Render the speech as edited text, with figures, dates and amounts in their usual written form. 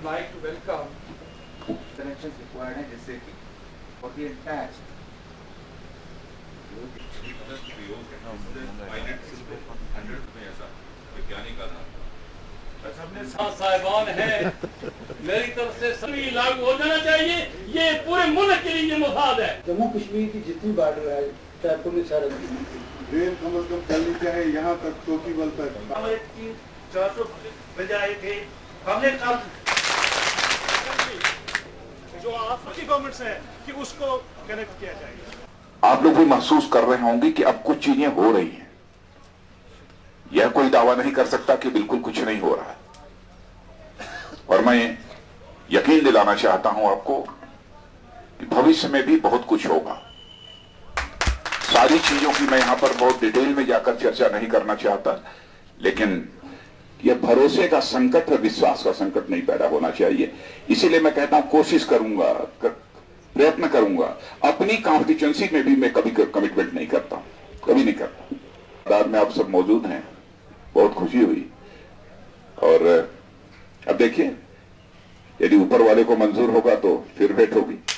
like to welcome connections required हैं जैसे कि for the entire साहिबान है मेरी तरफ से सभी लागू हो जाना चाहिए। ये पूरे मुल्क के लिए मुफाद है। जम्मू कश्मीर की जितनी बॉर्डर है चाहे पुलिस रेल कमल कम चलनी चाहे यहाँ तक चौकीबल तक। हमारे 300-400 बजाए थे हमने कल जो आपकी गवर्नमेंट है कि उसको कनेक्ट किया जाएगा। आप लोग भी महसूस कर रहे होंगे कि अब कुछ चीजें हो रही हैं। यह कोई दावा नहीं कर सकता कि बिल्कुल कुछ नहीं हो रहा है, और मैं यकीन दिलाना चाहता हूं आपको कि भविष्य में भी बहुत कुछ होगा। सारी चीजों की मैं यहां पर बहुत डिटेल में जाकर चर्चा नहीं करना चाहता, लेकिन यह भरोसे का संकट और विश्वास का संकट नहीं पैदा होना चाहिए। इसीलिए मैं कहता हूं कोशिश करूंगा, प्रयत्न करूंगा। अपनी कॉन्स्टिट्यूएंसी में भी मैं कभी कमिटमेंट नहीं करता, कभी नहीं करता। तादाद में आप सब मौजूद हैं, बहुत खुशी हुई। और अब देखिए, यदि ऊपर वाले को मंजूर होगा तो फिर भेंट होगी।